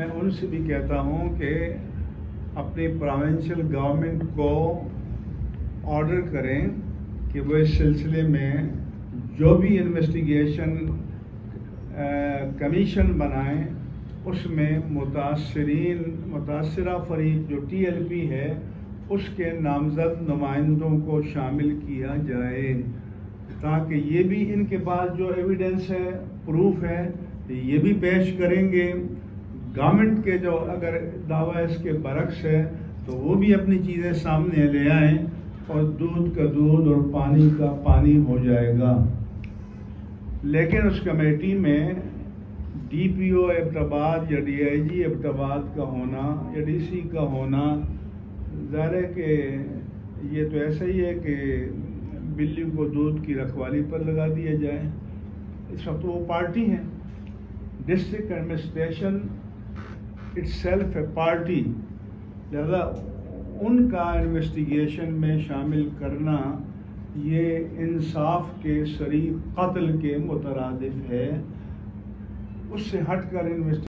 میں ان سے بھی کہتا ہوں کہ اپنی پروونشل گورنمنٹ کو آرڈر کریں کہ وہ اس سلسلے میں جو بھی انویسٹیگیشن کمیشن بنائیں اس میں متاثرہ فریق جو TLP ہے اس کے نامزد نمائندوں کو شامل کیا جائے، تاکہ یہ بھی ان کے پاس جو ایویڈنس ہے، پروف ہے، یہ بھی پیش کریں گے۔ گورنمنٹ کے جو اگر دعویٰ اس کے برعکس ہے تو وہ بھی اپنی چیزیں سامنے لے آئیں، اور دودھ کا دودھ اور پانی کا پانی ہو جائے گا۔ لیکن اس کمیٹی میں DPO ایبٹ آباد یا DIG ایبٹ آباد کا ہونا یا DC کا ہونا، ظاہر ہے کہ یہ تو ایسا ہی ہے کہ بلی کو دودھ کی رکھوالی پر لگا دیا جائے۔ اس وقت وہ پارٹی ہیں، district administration its self a party, لہذا ان کا انویسٹیگیشن میں شامل کرنا یہ انصاف کے صریح قتل کے مترادف ہے۔ اس سے ہٹ کر